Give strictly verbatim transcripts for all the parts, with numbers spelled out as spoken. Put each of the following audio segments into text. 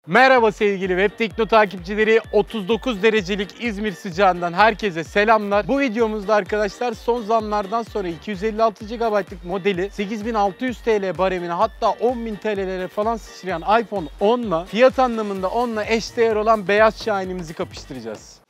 Merhaba sevgili Web Tekno takipçileri, otuz dokuz derecelik İzmir sıcağından herkese selamlar. Bu videomuzda arkadaşlar son zamlardan sonra iki yüz elli altı gigabaytlık modeli sekiz bin altı yüz TL baremine, hatta on bin T L'lere falan sıçrayan iPhone onla fiyat anlamında onla eşdeğer olan beyaz Şahin'imizi kapıştıracağız.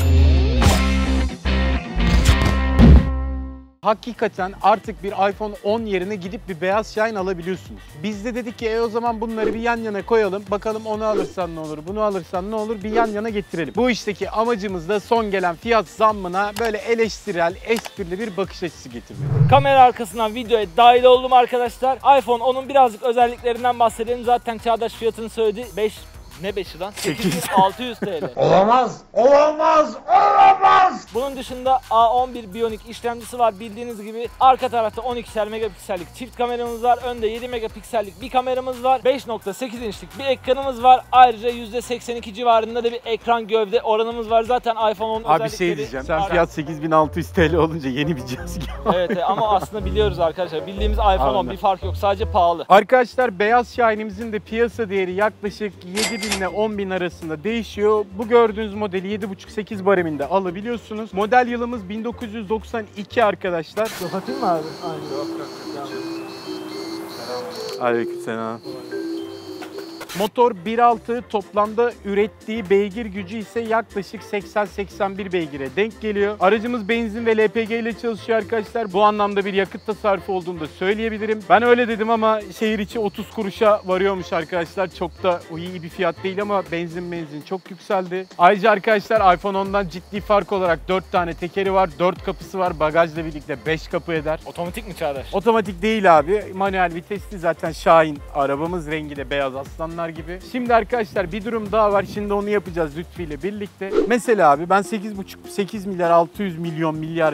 Hakikaten artık bir iPhone on yerine gidip bir beyaz Şahin alabiliyorsunuz. Biz de dedik ki e o zaman bunları bir yan yana koyalım. Bakalım onu alırsan ne olur, bunu alırsan ne olur, bir yan yana getirelim. Bu işteki amacımız da son gelen fiyat zammına böyle eleştirel, esprili bir bakış açısı getirmek. Kamera arkasından videoya dahil oldum arkadaşlar. iPhone onun birazcık özelliklerinden bahsedelim. Zaten Çağdaş fiyatını söyledi. beş Ne beşi lan? sekiz bin altı yüz TL. Olamaz! Olamaz! Olamaz! Bunun dışında A on bir Bionic işlemcisi var. Bildiğiniz gibi arka tarafta on ikişer megapiksellik çift kameramız var. Önde yedi megapiksellik bir kameramız var. beş nokta sekiz inçlik bir ekranımız var. Ayrıca yüzde seksen iki civarında da bir ekran gövde oranımız var. Zaten iPhone on özellikleri... Abi şey diyeceğim, sen fiyat sekiz bin altı yüz TL olunca yeni bir cihaz gibi. Evet ama aslında biliyoruz arkadaşlar. Bildiğimiz iPhone on bir fark yok. Sadece pahalı. Arkadaşlar beyaz Şahin'imizin de piyasa değeri yaklaşık yedi bin ile on bin arasında değişiyor. Bu gördüğünüz modeli yedi buçuk sekiz bareminde alabiliyorsunuz. Model yılımız bin dokuz yüz doksan iki arkadaşlar. Kapatayım mı abi? Aynen. Yok yok. Aleykümselam. Motor bir nokta altı, toplamda ürettiği beygir gücü ise yaklaşık seksen seksen bir beygire denk geliyor. Aracımız benzin ve L P G ile çalışıyor arkadaşlar. Bu anlamda bir yakıt tasarrufu olduğunu da söyleyebilirim. Ben öyle dedim ama şehir içi otuz kuruşa varıyormuş arkadaşlar. Çok da iyi bir fiyat değil ama benzin benzin çok yükseldi. Ayrıca arkadaşlar iPhone ondan ciddi fark olarak dört tane tekeri var, dört kapısı var. Bagajla birlikte beş kapı eder. Otomatik mi Çağdaş? Otomatik değil abi. Manuel vitesli, zaten Şahin arabamız rengi de beyaz aslanlar gibi. Şimdi arkadaşlar bir durum daha var. Şimdi onu yapacağız Lütfi ile birlikte. Mesela abi ben sekiz buçuk sekiz milyar altı yüz milyon milyar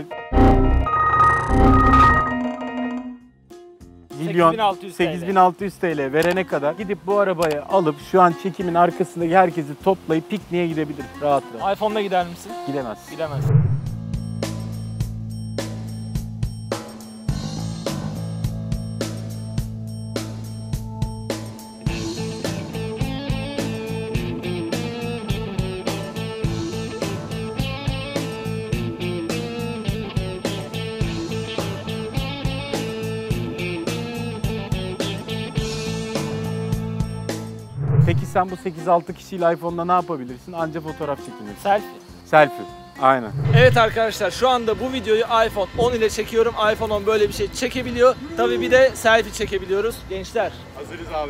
milyon sekiz bin altı yüz TL verene kadar gidip bu arabayı alıp şu an çekimin arkasındaki herkesi toplayıp pikniğe gidebilir rahat rahat. iPhone'da gider misin? Gidemez. Gidemez. Peki sen bu sekiz altı kişiyle iPhone'da ne yapabilirsin? Anca fotoğraf çekilirsin. Selfie. Selfie. Aynen. Evet arkadaşlar, şu anda bu videoyu iPhone on ile çekiyorum. iPhone on böyle bir şey çekebiliyor. Tabii bir de selfie çekebiliyoruz. Gençler. Hazırız abi.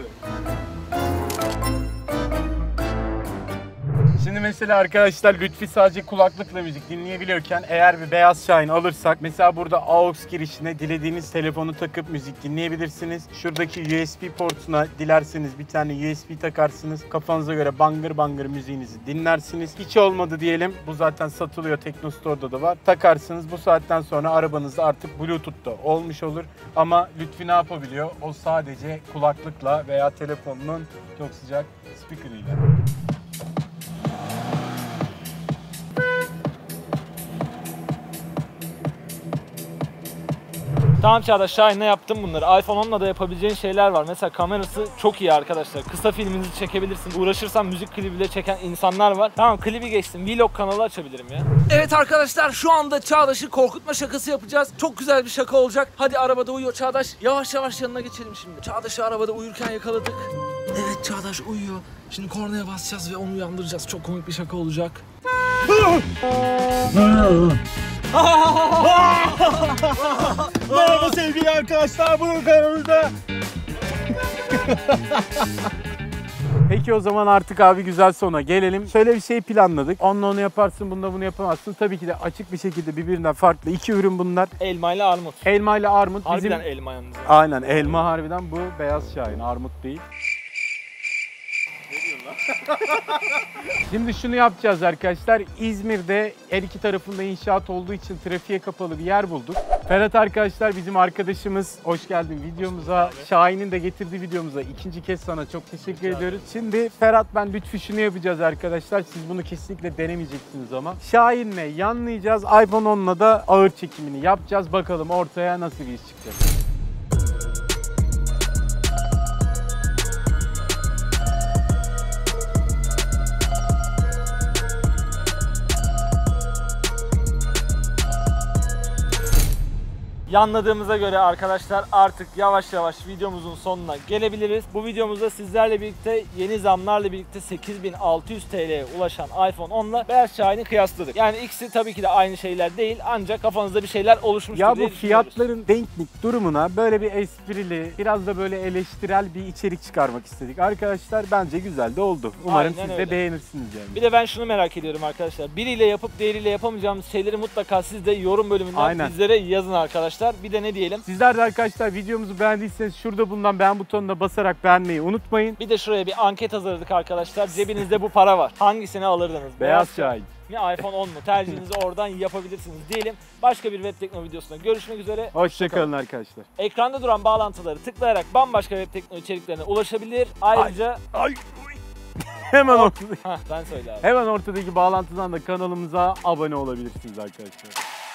Şimdi mesela arkadaşlar Lütfi sadece kulaklıkla müzik dinleyebiliyorken eğer bir beyaz Şahin alırsak mesela burada A U X girişine dilediğiniz telefonu takıp müzik dinleyebilirsiniz. Şuradaki U S B portuna dilerseniz bir tane U S B takarsınız. Kafanıza göre bangır bangır müziğinizi dinlersiniz. Hiç olmadı diyelim, bu zaten satılıyor, Tekno Store'da da var. Takarsınız, bu saatten sonra arabanızda artık Bluetooth'ta olmuş olur. Ama Lütfi ne yapabiliyor? O sadece kulaklıkla veya telefonunun çok sıcak speaker'ıyla. Tamam Çağdaş, Şahin'le yaptım bunları. iPhone onla da yapabileceğin şeyler var. Mesela kamerası çok iyi arkadaşlar. Kısa filminizi çekebilirsin. Uğraşırsan müzik klibi bile çeken insanlar var. Tamam, klibi geçtim. Vlog kanalı açabilirim ya. Evet arkadaşlar, şu anda Çağdaş'ı korkutma şakası yapacağız. Çok güzel bir şaka olacak. Hadi, arabada uyuyor Çağdaş. Yavaş yavaş yanına geçelim şimdi. Çağdaş'ı arabada uyurken yakaladık. Evet, Çağdaş uyuyor. Şimdi kornaya basacağız ve onu uyandıracağız. Çok komik bir şaka olacak. Merhaba sevgili arkadaşlar, bugün kanalımızda. Peki o zaman artık abi güzel sona gelelim. Şöyle bir şey planladık. Onunla onu yaparsın, bununla bunu yapamazsın. Tabii ki de açık bir şekilde birbirinden farklı iki ürün bunlar. Elma ile armut. Elma ile armut. Harbiden bizim... elma yalnız. Aynen elma harbiden, bu beyaz Şahin, armut değil. Şimdi şunu yapacağız arkadaşlar. İzmir'de her iki tarafında inşaat olduğu için trafiğe kapalı bir yer bulduk. Ferhat arkadaşlar bizim arkadaşımız. Hoş geldin videomuza. Şahin'in de getirdiği videomuza ikinci kez sana çok teşekkür ediyoruz. Şimdi Ferhat, ben Lütfi şunu yapacağız arkadaşlar. Siz bunu kesinlikle denemeyeceksiniz ama. Şahin'le yanlayacağız. iPhone onla da ağır çekimini yapacağız. Bakalım ortaya nasıl bir iş çıkacak. yanladığımıza göre arkadaşlar artık yavaş yavaş videomuzun sonuna gelebiliriz. Bu videomuzda sizlerle birlikte yeni zamlarla birlikte sekiz bin altı yüz T L'ye ulaşan iPhone onla Beyaz Şahin'i kıyasladık. Yani ikisi tabii ki de aynı şeyler değil ancak kafanızda bir şeyler oluşmuştur Ya diye bu düşünüyoruz. fiyatların denklik durumuna böyle bir esprili, biraz da böyle eleştirel bir içerik çıkarmak istedik. Arkadaşlar bence güzel de oldu. Umarım Aynen siz de öyle. beğenirsiniz yani. Bir de ben şunu merak ediyorum arkadaşlar. Biriyle yapıp diğeriyle yapamayacağımız şeyleri mutlaka siz de yorum bölümünden Aynen. bizlere yazın arkadaşlar. Bir de ne diyelim? Sizler de arkadaşlar videomuzu beğendiyseniz şurada bulunan beğen butonuna basarak beğenmeyi unutmayın. Bir de şuraya bir anket hazırladık arkadaşlar. Cebinizde bu para var. Hangisini alırdınız? Beyaz Şahin mi iPhone on mu? Tercihinizi oradan yapabilirsiniz diyelim. Başka bir web teknoloji videosunda görüşmek üzere. Hoşçakalın arkadaşlar. Ekranda duran bağlantıları tıklayarak bambaşka web teknoloji içeriklerine ulaşabilir. Ayrıca... Ay. Hemen ortada, Hah ben söyle abi. hemen ortadaki bağlantıdan da kanalımıza abone olabilirsiniz arkadaşlar.